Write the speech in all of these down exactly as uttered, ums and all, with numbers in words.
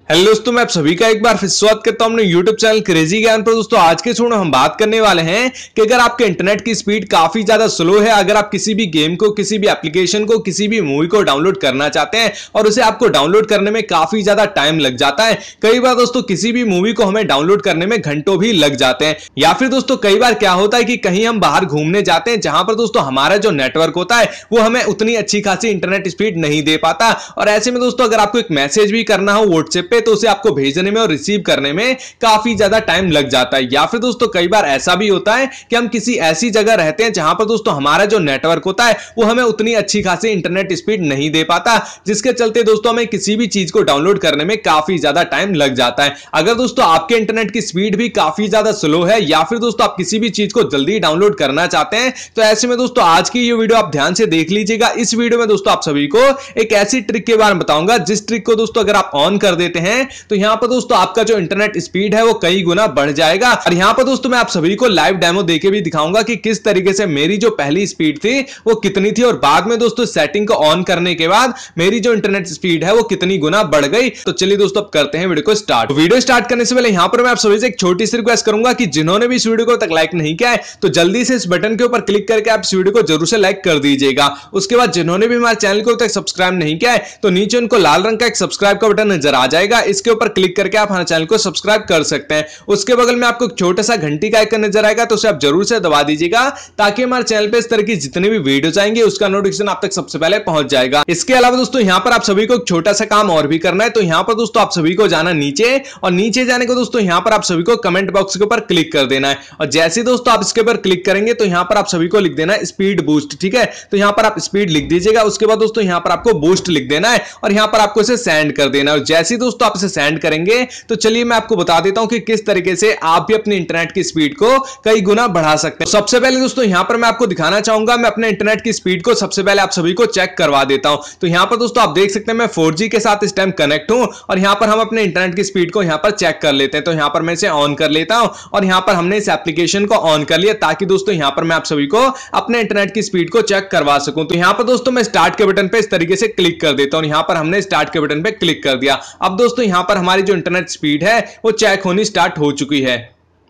Hello दोस्तों, मैं आप सभी का एक बार फिर स्वागत करता हूं अपने यूट्यूब चैनल क्रेजी ज्ञान पर। दोस्तों आज के शो में हम बात करने वाले हैं कि अगर आपके इंटरनेट की स्पीड काफी ज्यादा स्लो है, अगर आप किसी भी गेम को, किसी भी एप्लीकेशन को, किसी भी मूवी को डाउनलोड करना चाहते हैं और उसे आपको डाउनलोड करने में काफी ज्यादा टाइम लग जाता है। कई बार दोस्तों किसी भी मूवी को हमें डाउनलोड करने में घंटों भी लग जाते हैं, या फिर दोस्तों कई बार क्या होता है कि कहीं हम बाहर घूमने जाते हैं जहां पर दोस्तों हमारा जो नेटवर्क होता है वो हमें उतनी अच्छी खासी इंटरनेट स्पीड नहीं दे पाता। और ऐसे में दोस्तों अगर आपको एक मैसेज भी करना हो व्हाट्सएप पे तो उसे आपको भेज में और रिसीव करने में काफी ज्यादा टाइम लग जाता है। या फिर दोस्तों कई बार ऐसा भी होता है कि हम किसी ऐसी जगह रहते हैं जहां पर दोस्तों हमारा जो नेटवर्क होता है वो हमें उतनी अच्छी खासी इंटरनेट स्पीड नहीं दे पाता, जिसके चलते दोस्तों हमें किसी भी चीज को डाउनलोड करने में काफी ज्यादा टाइम लग जाता है। अगर दोस्तों आपके इंटरनेट की स्पीड भी काफी ज्यादा स्लो है या फिर दोस्तों आप किसी भी चीज को जल्दी डाउनलोड करना चाहते हैं तो ऐसे में दोस्तों आज की ये वीडियो आप ध्यान से देख लीजिएगा। इस वीडियो में दोस्तों आप सभी को एक ऐसी ट्रिक के बारे में बताऊंगा जिस ट्रिक को दोस्तों अगर आप ऑन कर देते हैं तो यहां पर दोस्तों आपका जो इंटरनेट स्पीड है वो कई गुना बढ़ जाएगा। और यहां पर दोस्तों मैं आप सभी को लाइव डेमो देके भी दिखाऊंगा कि किस तरीके से मेरी जो पहली स्पीड थी वो कितनी थी और बाद में दोस्तों सेटिंग को ऑन करने के बाद मेरी जो इंटरनेट स्पीड है वो कितनी गुना बढ़ गई। तो चलिए दोस्तों अब करते हैं वीडियो को स्टार्ट। वीडियो स्टार्ट करने से पहले यहां पर मैं आप सभी से एक छोटी सी रिक्वेस्ट करूंगा कि जिन्होंने भी इस वीडियो को तक लाइक नहीं किया है तो जल्दी से इस बटन के ऊपर क्लिक करके आप इस वीडियो को जरूर से लाइक कर दीजिएगा। उसके बाद जिन्होंने भी हमारे चैनल को तक सब्सक्राइब नहीं किया है तो नीचे उनको लाल रंग का एक सब्सक्राइब का बटन नजर आ जाएगा, इसके ऊपर क्लिक करके आप हमारे चैनल को सब्सक्राइब कर सकते हैं। उसके बगल में आपको छोटा सा घंटी का आइकन नजर आएगा तो उसे आप जरूर से दबा दीजिएगा ताकि हमारे चैनल पे इस तरह की जितनी भी वीडियोस आएंगे उसका नोटिफिकेशन आप तक सबसे पहले पहुंच जाएगा। इसके अलावा दोस्तों यहां पर आप सभी को एक छोटा सा काम और भी करना है। तो यहां पर दोस्तों आप सभी को जाना नीचे और नीचे जाने को दोस्तों यहां पर आप सभी को कमेंट बॉक्स के ऊपर क्लिक कर देना है और जैसे दोस्तों आप इसके ऊपर क्लिक करेंगे तो यहां पर आप सभी को लिख देना है स्पीड बूस्ट। ठीक है, तो यहां पर आप स्पीड लिख दीजिएगा। उसके बाद दोस्तों यहां पर आपको बूस्ट लिख देना है और यहां पर आपको इसे सेंड कर देना है। और जैसे दोस्तों आप इसे सेंड करेंगे तो चलिए मैं आपको बता देता हूं कि किस तरीके से आप भी अपने इंटरनेट की स्पीड को कई गुना बढ़ा सकते हैं। सबसे पहले दोस्तों यहां पर मैं आपको दिखाना चाहूंगा, मैं अपने इंटरनेट की स्पीड को सबसे पहले आप सभी को चेक करवा देता हूं। तो यहां पर दोस्तों आप देख सकते हैं मैं फोर जी के साथ इस टाइम कनेक्ट हूं और यहां पर हम अपने इंटरनेट की स्पीड को यहां पर चेक कर लेते हैं। तो यहां पर मैं इसे ऑन कर लेता हूं और यहां पर हमने इस एप्लीकेशन को ऑन कर लिया ताकि दोस्तों यहां पर मैं आप सभी को अपने इंटरनेट की स्पीड को चेक करवा सकूं। तो यहां पर दोस्तों मैं स्टार्ट के बटन पे इस तरीके से क्लिक कर देता हूं। यहां पर हमने स्टार्ट के बटन पे क्लिक कर दिया। अब दोस्तों यहां पर हमारी जो इंटरनेट स्पीड है वो चेक होनी स्टार्ट हो चुकी है।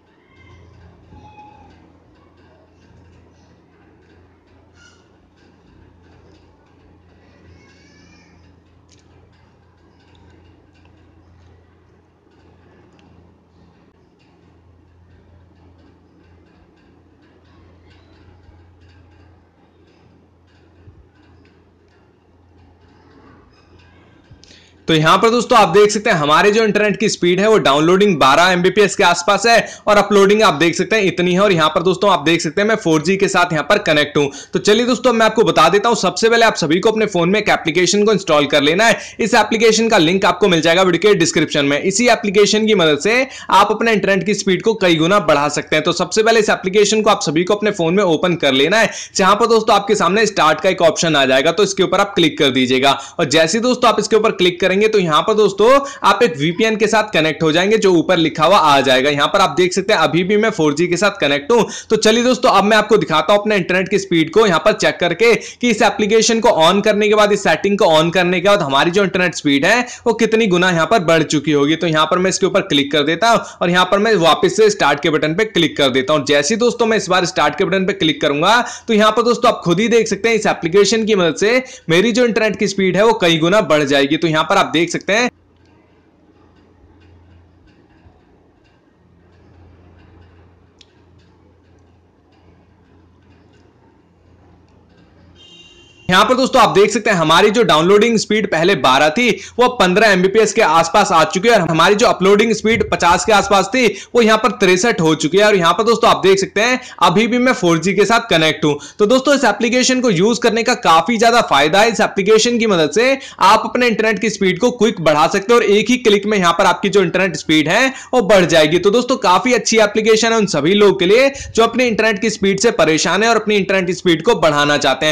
तो यहां पर दोस्तों आप देख सकते हैं हमारे जो इंटरनेट की स्पीड है वो डाउनलोडिंग बारह एमबीपीएस के आसपास है और अपलोडिंग आप देख सकते हैं इतनी है। और यहां पर दोस्तों आप देख सकते हैं मैं फोर जी के साथ यहां पर कनेक्ट हूं। तो चलिए दोस्तों मैं आपको बता देता हूं, सबसे पहले आप सभी को अपने फोन में एक एप्लीकेशन को इंस्टॉल कर लेना है। इस एप्लीकेशन का लिंक आपको मिल जाएगा वीडियो के डिस्क्रिप्शन में। इसी एप्लीकेशन की मदद से आप अपने इंटरनेट की स्पीड को कई गुना बढ़ा सकते हैं। तो सबसे पहले इस एप्लीकेशन को आप सभी को अपने फोन में ओपन कर लेना है, जहां पर दोस्तों आपके सामने स्टार्ट का एक ऑप्शन आ जाएगा तो इसके ऊपर आप क्लिक कर दीजिएगा। और जैसे दोस्तों आप इसके ऊपर क्लिक करेंगे तो यहां पर दोस्तों तो आप एक वीपीएन के साथ कनेक्ट हो जाएंगे, जो ऊपर लिखा हुआ आ जाएगा। यहां पर आप देख सकते हैं अभी भी मैं फोर जी के साथ कनेक्ट हूं। तो चलिए दोस्तों अब मैं आपको दिखाता हूं अपने इंटरनेट की स्पीड को यहां पर चेक करके कि इस एप्लीकेशन को ऑन करने के बाद, इस सेटिंग को ऑन करने के बाद हमारी जो इंटरनेट स्पीड है वो कितनी गुना यहां पर बढ़ चुकी होगी। तो यहां पर मैं इसके ऊपर क्लिक कर देता हूं और यहां पर मैं वापस से स्टार्ट के बटन पे क्लिक कर देता हूं। जैसे दोस्तों मैं इस बार स्टार्ट के बटन पे क्लिक करूंगा तो यहां पर दोस्तों आप खुद ही देख सकते हैं इस एप्लीकेशन की मदद से मेरी जो इंटरनेट की स्पीड है वो कई गुना बढ़ जाएगी। तो यहां पर आप देख सकते हैं यहां पर दोस्तों आप देख सकते हैं हमारी जो डाउनलोडिंग स्पीड पहले बारह थी वो पंद्रह एमबीपीएस के आसपास आ चुकी है और हमारी जो अपलोडिंग स्पीड पचास के आसपास थी वो यहां पर तिरसठ हो चुकी है। और यहां पर दोस्तों आप देख सकते हैं अभी भी मैं फोर जी के साथ कनेक्ट हूं। तो दोस्तों इस एप्लीकेशन को यूज करने का काफी ज्यादा फायदा है। इस एप्लीकेशन की मदद से आप अपने इंटरनेट की स्पीड को क्विक बढ़ा सकते हैं और एक ही क्लिक में यहां पर आपकी जो इंटरनेट स्पीड है वो बढ़ जाएगी। तो दोस्तों काफी अच्छी एप्लीकेशन है उन सभी लोगों के लिए जो अपने इंटरनेट की स्पीड से परेशान है और अपनी इंटरनेट की स्पीड को बढ़ाना चाहते हैं।